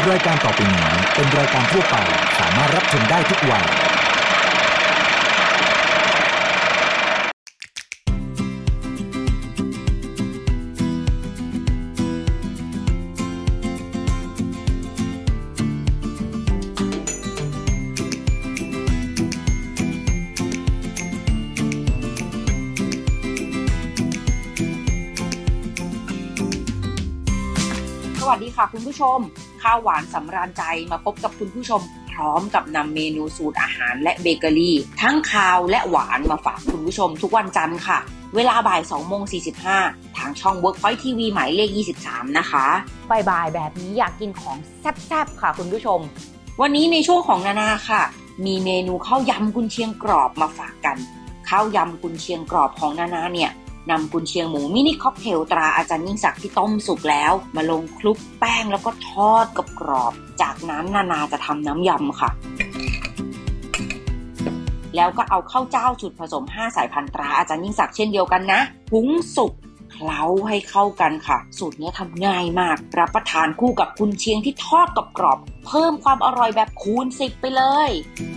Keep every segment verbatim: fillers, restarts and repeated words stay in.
รายการต่อไปนี้เป็นรายการทั่วไปสามารถรับชมได้ทุกวัยสวัสดีค่ะคุณผู้ชมข้าวหวานสำราญใจมาพบกับคุณผู้ชมพร้อมกับนำเมนูสูตรอาหารและเบเกอรี่ทั้งคาวและหวานมาฝากคุณผู้ชมทุกวันจันทร์ค่ะเวลาบ่าย สองโมงสี่สิบห้า ทางช่อง Workpoint ที วี หมายเลขยี่สิบสามนะคะบ่ายๆแบบนี้อยากกินของแซ่บๆค่ะคุณผู้ชมวันนี้ในช่วงของนานาค่ะมีเมนูข้าวยำกุนเชียงกรอบมาฝากกันข้าวยำกุนเชียงกรอบของนานาเนี่ยนำกุนเชียงหมูมินิค็อกเทลตราอาจารย์ยิ่งศักดิ์ที่ต้มสุกแล้วมาลงคลุกแป้งแล้วก็ทอดกับกรอบจากนั้นนานาจะทำน้ำยำค่ะแล้วก็เอาข้าวเจ้าสูตรผสมห้าสายพันธุ์ตราอาจารย์ยิ่งศักดิ์เช่นเดียวกันนะหุงสุกเคล้าให้เข้ากันค่ะสูตรนี้ทำง่ายมากรับประทานคู่กับกุนเชียงที่ทอดกับกรอบเพิ่มความอร่อยแบบคูณสิบไปเลย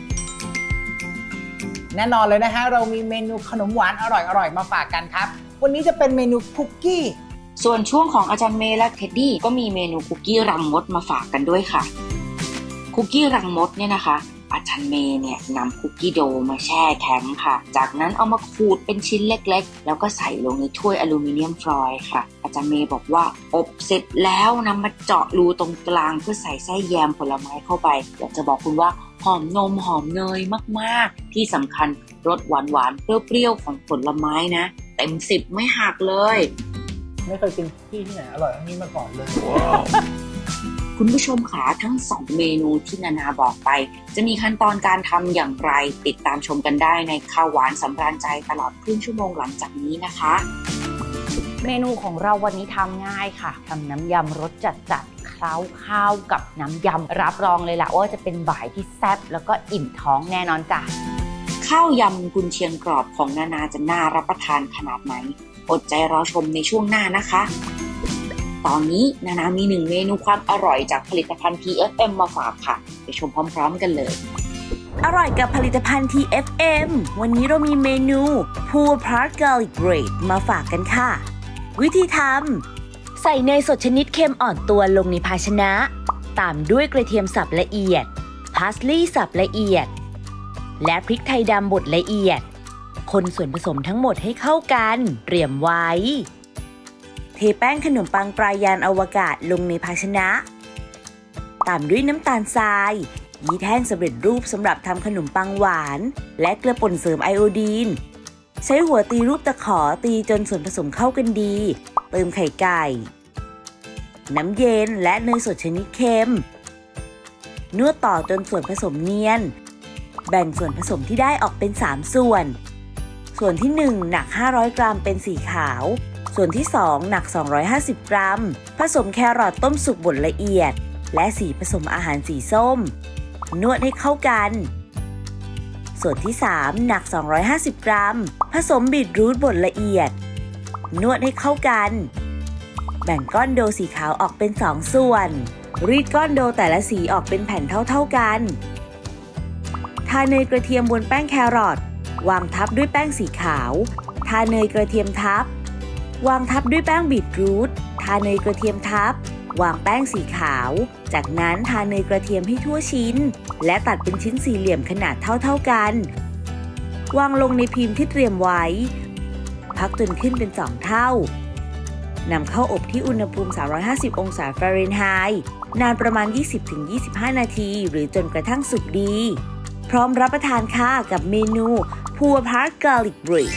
แน่นอนเลยนะฮะเรามีเมนูขนมหวานอร่อยๆมาฝากกันครับวันนี้จะเป็นเมนูคุกกี้ส่วนช่วงของอาจารย์เมย์และเท็ดดี้ก็มีเมนูคุกกี้รังมดมาฝากกันด้วยค่ะคุกกี้รังมดเนี่ยนะคะอาจารย์เมย์เนี่ยนำคุกกี้โดมาแช่แข็งค่ะจากนั้นเอามาขูดเป็นชิ้นเล็กๆแล้วก็ใส่ลงในถ้วยอลูมิเนียมฟอยล์ค่ะอาจารย์เมย์บอกว่าอบเสร็จแล้วนำมาเจาะรูตรงกลางเพื่อใส่ไส้แยมผลไม้เข้าไปอยากจะบอกคุณว่าหอมนมหอมเนยมากๆที่สำคัญรสหวานๆเปรี้ยวๆของผลไม้นะเต็มสิบไม่หักเลยไม่เคยกินที่ที่ไหนอร่อยอันนี้มาก่อนเลย wow. คุณผู้ชมขาทั้งสองเมนูที่นานาบอกไปจะมีขั้นตอนการทำอย่างไรติดตามชมกันได้ในข้าวหวานสำราญใจตลอดครึ่งชั่วโมงหลังจากนี้นะคะเมนูของเราวันนี้ทำง่ายค่ะทำน้ำยำรสจัดๆเคล้าข้าวกับน้ำยำรับรองเลยล่ะว่าจะเป็นบ่ายที่แซ่บแล้วก็อิ่มท้องแน่นอนจ้ะข้าวยำกุนเชียงกรอบของนานาจะน่ารับประทานขนาดไหนอดใจรอชมในช่วงหน้านะคะตอนนี้นานามีหนึ่งเมนูความอร่อยจากผลิตภัณฑ์ ที เอฟ เอ็ม มาฝากค่ะไปชมพร้อมๆกันเลยอร่อยกับผลิตภัณฑ์ ที เอฟ เอ็ม วันนี้เรามีเมนู Pulled Pork Garlic Bread มาฝากกันค่ะวิธีทำใส่เนยสดชนิดเค็มอ่อนตัวลงในภาชนะตามด้วยกระเทียมสับละเอียดพาร์สลีย์สับละเอียดและพริกไทยดำบดละเอียดคนส่วนผสมทั้งหมดให้เข้ากันเตรียมไว้เทแป้งขนมปังปลายยานอวกาศลงในภาชนะตามด้วยน้ำตาลทรายยีสต์แห้งสำเร็จรูปสำหรับทำขนมปังหวานและเกลือป่นเสริมไอโอดีนใช้หัวตีรูปตะขอตีจนส่วนผสมเข้ากันดีเติมไข่ไก่น้ำเย็นและเนยสดชนิดเค็มนวดต่อจนส่วนผสมเนียนแบ่งส่วนผสมที่ได้ออกเป็นสามส่วนส่วนที่หนึ่งหนักห้าร้อยกรัมเป็นสีขาวส่วนที่สองหนักสองร้อยห้าสิบกรัมผสมแครอทต้มสุกบดละเอียดและสีผสมอาหารสีส้มนวดให้เข้ากันส่วนที่สามหนักสองร้อยห้าสิบกรัมผสมบีทรูทบดละเอียดนวดให้เข้ากันแบ่งก้อนโดสีขาวออกเป็นสองส่วนรีดก้อนโดแต่ละสีออกเป็นแผ่นเท่าๆกันทาเนยกระเทียมบนแป้งแครอทวางทับด้วยแป้งสีขาวทาเนยกระเทียมทับวางทับด้วยแป้งบีทรูททาเนยกระเทียมทับวางแป้งสีขาวจากนั้นทาเนยกระเทียมให้ทั่วชิ้นและตัดเป็นชิ้นสี่เหลี่ยมขนาดเท่าๆกันวางลงในพิมพ์ที่เตรียมไว้พักจนขึ้นเป็นสองเท่านำเข้าอบที่อุณหภูมิสามร้อยห้าสิบองศาฟาเรนไฮต์นานประมาณ ยี่สิบถึงยี่สิบห้า นาทีหรือจนกระทั่งสุกดีพร้อมรับประทานค่ะกับเมนู Pulled Pork Garlic Bread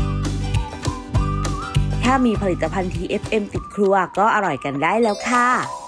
ถ้ามีผลิตภัณฑ์ ที เอฟ เอ็ม ติดครัวก็อร่อยกันได้แล้วค่ะ